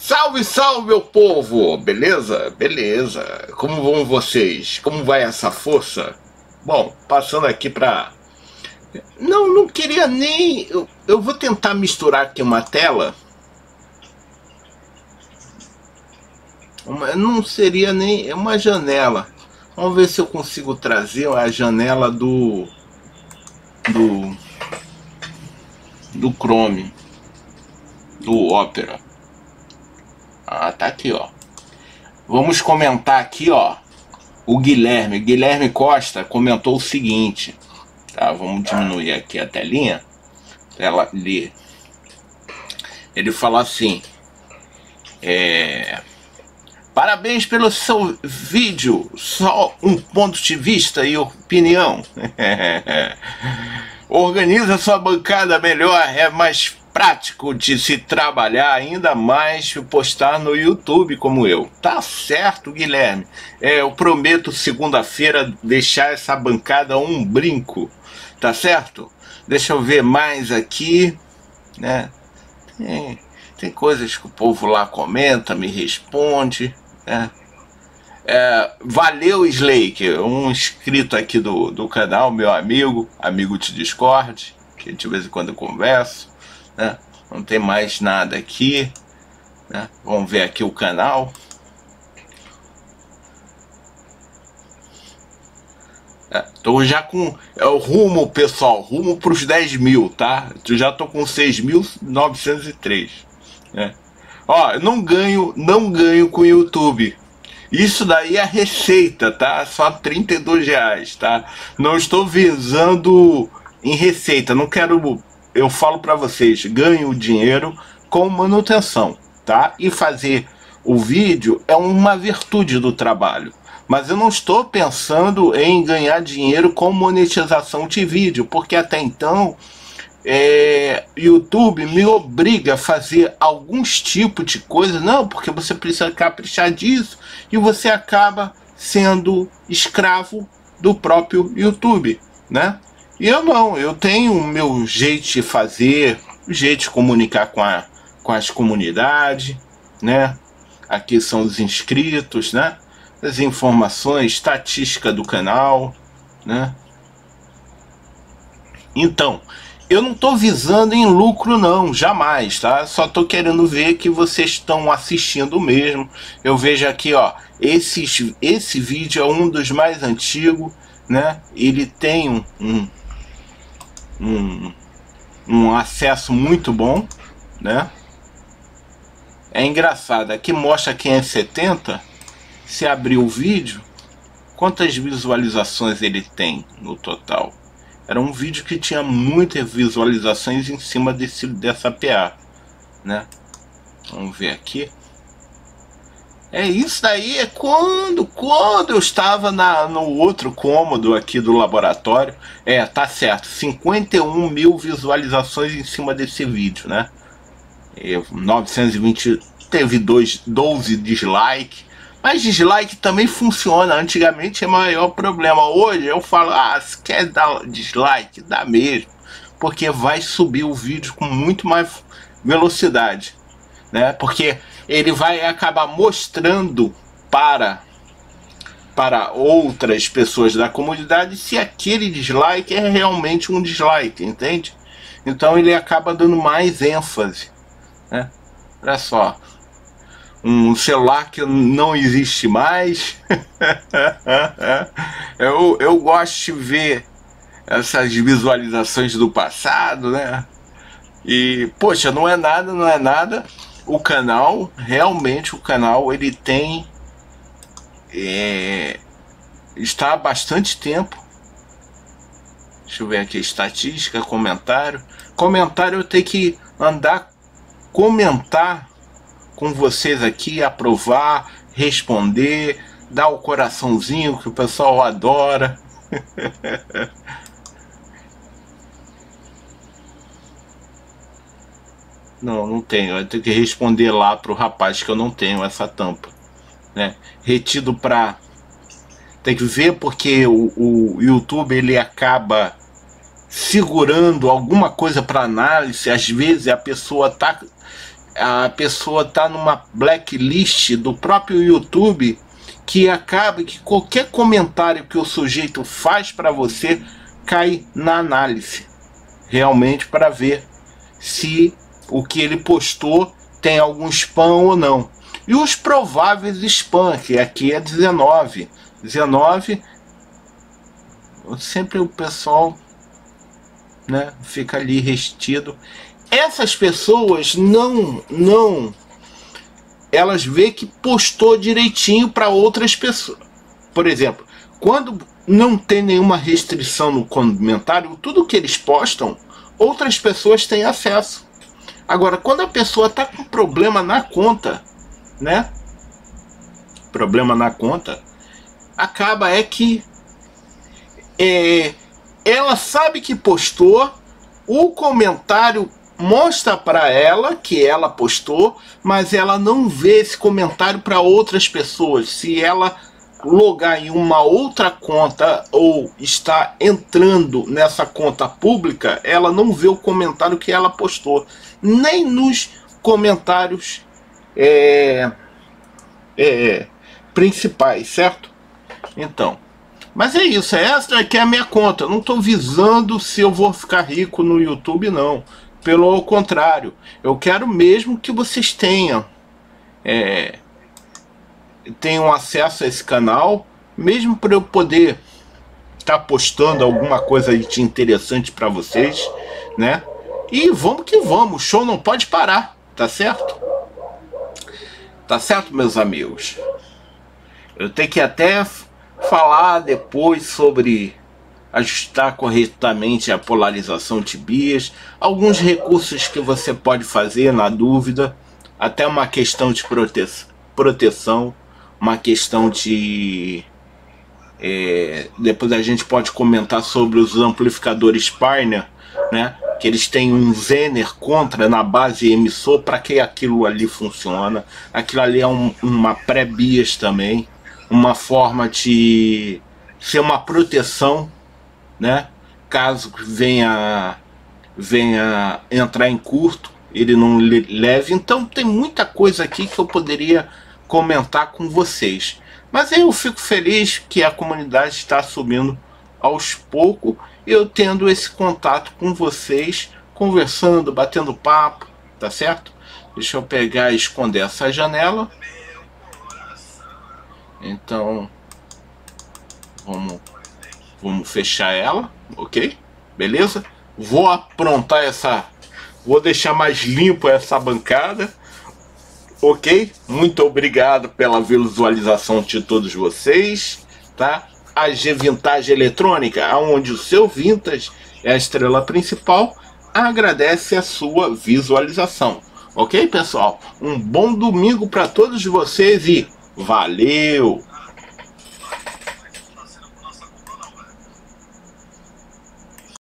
Salve, salve, meu povo! Beleza? Beleza. Como vão vocês? Como vai essa força? Bom, passando aqui pra... Não queria nem... Eu vou tentar misturar aqui uma tela. Não seria nem uma janela. Vamos ver se eu consigo trazer a janela do Chrome, do Opera. Ah, tá aqui, ó. Vamos comentar aqui, ó. O Guilherme Costa comentou o seguinte, tá? Vamos diminuir aqui a telinha pra ela ler. Ele fala assim: parabéns pelo seu vídeo, só um ponto de vista e opinião. Organiza sua bancada melhor, é mais prático de se trabalhar, ainda mais postar no YouTube como eu. Tá certo, Guilherme. Eu prometo segunda-feira deixar essa bancada um brinco, tá certo? Deixa eu ver mais aqui, né? Tem coisas que o povo lá comenta, me responde, né? Valeu, Slake, um inscrito aqui do canal, meu amigo de Discord, que de vez em quando eu converso, né? Não tem mais nada aqui, né? Vamos ver aqui o canal. Tô já com o rumo, pessoal, rumo para os 10 mil, tá? Eu já tô com 6.903, né? Ó, eu não ganho com o YouTube. Isso daí é a receita, tá? Só R$32, tá? Não estou visando em receita, não quero... Eu falo para vocês, ganho dinheiro com manutenção, tá? E fazer o vídeo é uma virtude do trabalho. Mas eu não estou pensando em ganhar dinheiro com monetização de vídeo, porque até então YouTube me obriga a fazer alguns tipos de coisas. Não, porque você precisa caprichar disso e você acaba sendo escravo do próprio YouTube, né? E eu não, eu tenho o meu jeito de fazer, o jeito de comunicar com as comunidades, né? Aqui são os inscritos, né? As informações, estatística do canal, né? Então, eu não estou visando em lucro não, jamais, tá? Só estou querendo ver que vocês estão assistindo mesmo. Eu vejo aqui, ó, esse vídeo é um dos mais antigos, né? Ele tem um acesso muito bom, né? É engraçado, aqui mostra 570. Se abrir o vídeo, quantas visualizações ele tem no total? Era um vídeo que tinha muitas visualizações em cima dessa PA, né? Vamos ver aqui. Isso daí é quando eu estava no outro cômodo aqui do laboratório. Tá certo, 51 mil visualizações em cima desse vídeo, né? 920, teve 12 dislikes. Mas dislike também funciona. Antigamente é o maior problema. Hoje eu falo, se quer dar dislike, dá mesmo. Porque vai subir o vídeo com muito mais velocidade, né? Porque ele vai acabar mostrando para outras pessoas da comunidade se aquele dislike é realmente um dislike, entende? Então ele acaba dando mais ênfase, né? Olha só. Um celular que não existe mais. eu gosto de ver essas visualizações do passado, né? E, poxa, não é nada. O canal, realmente o canal, ele tem... está há bastante tempo. Deixa eu ver aqui, estatística, comentário. Comentário eu tenho que andar, comentar com vocês aqui, aprovar, responder, dar o coraçãozinho que o pessoal adora. Não tenho, eu tenho que responder lá pro rapaz que eu não tenho essa tampa, né? Retido para... Tem que ver porque o YouTube ele acaba segurando alguma coisa para análise. Às vezes a pessoa tá a pessoa está numa blacklist do próprio YouTube, que acaba que qualquer comentário que o sujeito faz para você cai na análise, realmente, para ver se o que ele postou tem algum spam ou não. E os prováveis spam, que aqui é 19, sempre o pessoal, né, fica ali restido. Essas pessoas elas veem que postou direitinho para outras pessoas. Por exemplo, quando não tem nenhuma restrição no comentário, tudo que eles postam, outras pessoas têm acesso. Agora, quando a pessoa está com problema na conta, né? Problema na conta, acaba que ela sabe que postou, o comentário mostra para ela que ela postou, mas ela não vê esse comentário para outras pessoas. Se ela logar em uma outra conta ou está entrando nessa conta pública, ela não vê o comentário que ela postou, nem nos comentários principais, certo? Então, mas é isso, essa aqui é a minha conta. Eu não estou visando se eu vou ficar rico no YouTube, não. Pelo contrário, eu quero mesmo que vocês tenham acesso a esse canal, mesmo para eu poder estar postando alguma coisa de interessante para vocês, né? E vamos que vamos, o show não pode parar, tá certo? Tá certo, meus amigos? Eu tenho que até falar depois sobre ajustar corretamente a polarização de bias, alguns recursos que você pode fazer na dúvida, até uma questão de proteção, uma questão de... depois a gente pode comentar sobre os amplificadores Pioneer, né? Que eles têm um Zener contra na base emissor, para que aquilo ali funciona. Aquilo ali é uma pré-bias também, uma forma de ser uma proteção, né? Caso venha entrar em curto, ele não leve. Então tem muita coisa aqui que eu poderia comentar com vocês, mas eu fico feliz que a comunidade está subindo aos poucos, eu tendo esse contato com vocês, conversando, batendo papo, tá certo? Deixa eu pegar e esconder essa janela. Então vamos fechar ela, ok? Beleza? Vou aprontar vou deixar mais limpo essa bancada, ok? Muito obrigado pela visualização de todos vocês, tá? A G Vintage Eletrônica, onde o seu Vintage é a estrela principal, agradece a sua visualização, ok, pessoal? Um bom domingo para todos vocês e valeu!